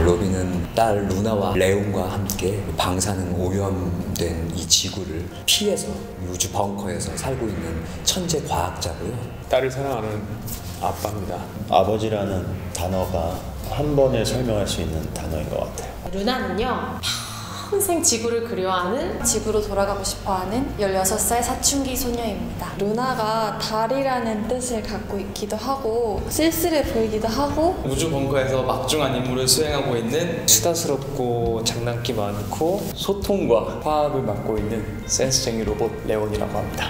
로빈은 딸 루나와 레온과 함께 방사능 오염된 이 지구를 피해서 우주 벙커에서 살고 있는 천재 과학자고요. 딸을 사랑하는 아빠입니다. 아버지라는 단어가 한 번에 설명할 수 있는 단어인 것 같아요. 루나는요, 평생 지구를 그리워하는, 지구로 돌아가고 싶어하는 16살 사춘기 소녀입니다. 루나가 달이라는 뜻을 갖고 있기도 하고 쓸쓸해 보이기도 하고 우주 벙커에서 막중한 임무를 수행하고 있는 수다스럽고 장난기 많고 소통과 화합을 맡고 있는 센스쟁이 로봇 레온이라고 합니다.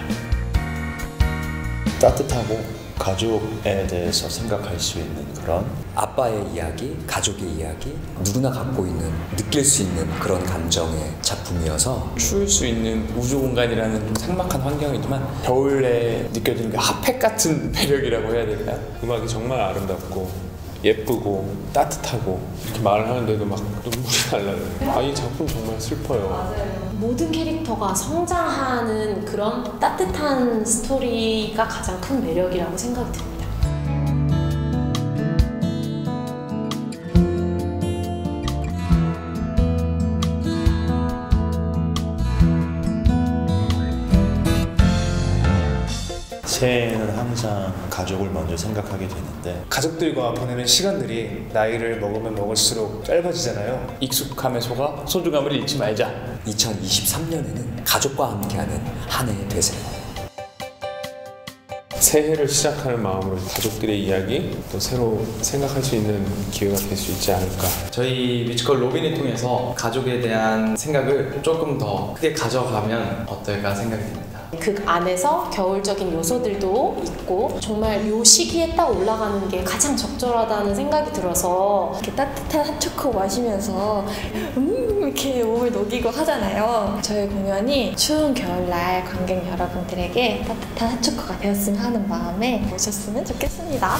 따뜻하고 가족에 대해서 생각할 수 있는 그런 아빠의 이야기, 가족의 이야기, 누구나 갖고 있는, 느낄 수 있는 그런 감정의 작품이어서 추울 수 있는 우주 공간이라는 좀 삭막한 환경이지만 겨울에 느껴지는 그 핫팩 같은 매력이라고 해야 될까요? 음악이 정말 아름답고 예쁘고 따뜻하고 이렇게 말을 하는데도 막 눈물이 날라요. 이 작품 정말 슬퍼요. 맞아요. 모든 캐릭터가 성장하는 그런 따뜻한 스토리가 가장 큰 매력이라고 생각이 듭니다. 새해에는 항상 가족을 먼저 생각하게 되는데 가족들과 보내는 시간들이 나이를 먹으면 먹을수록 짧아지잖아요. 익숙함에 속아 소중함을 잃지 말자. 2023년에는 가족과 함께하는 한 해 되세요. 새해를 시작하는 마음으로 가족들의 이야기, 또 새로 생각할 수 있는 기회가 될 수 있지 않을까. 저희 뮤지컬 로빈을 통해서 가족에 대한 생각을 조금 더 크게 가져가면 어떨까 생각이 듭니다. 극 안에서 겨울적인 요소들도 있고 정말 요 시기에 딱 올라가는 게 가장 적절하다는 생각이 들어서 이렇게 따뜻한 핫초코 마시면서 이렇게 몸을 녹이고 하잖아요. 저희 공연이 추운 겨울날 관객 여러분들에게 따뜻한 핫초코가 되었으면 하는 마음에 오셨으면 좋겠습니다.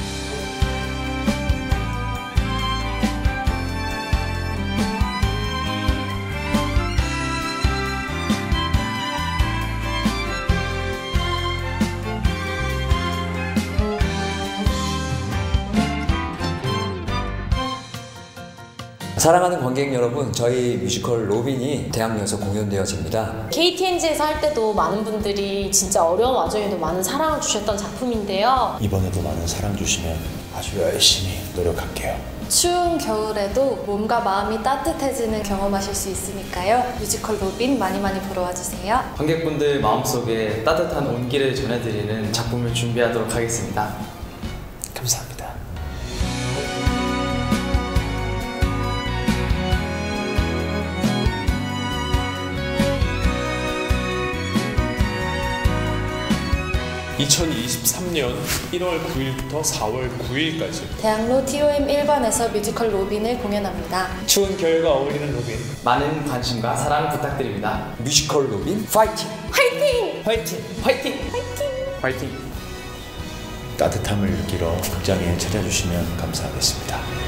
사랑하는 관객 여러분, 저희 뮤지컬 로빈이 대학로에서 공연되어집니다. KTNG에서 할 때도 많은 분들이 진짜 어려운 와중에도 많은 사랑을 주셨던 작품인데요. 이번에도 많은 사랑 주시면 아주 열심히 노력할게요. 추운 겨울에도 몸과 마음이 따뜻해지는 경험하실 수 있으니까요. 뮤지컬 로빈 많이 보러 와주세요. 관객분들 마음속에 따뜻한 온기를 전해드리는 작품을 준비하도록 하겠습니다. 감사합니다. 2023년 1월 9일부터 4월 9일까지 대학로 TOM 1관에서 뮤지컬 로빈을 공연합니다. 추운 겨울과 어울리는 로빈, 많은 관심과 사랑 부탁드립니다. 뮤지컬 로빈 파이팅! 화이팅! 화이팅! 화이팅! 화이팅! 따뜻함을 느끼러 극장에 찾아주시면 감사하겠습니다.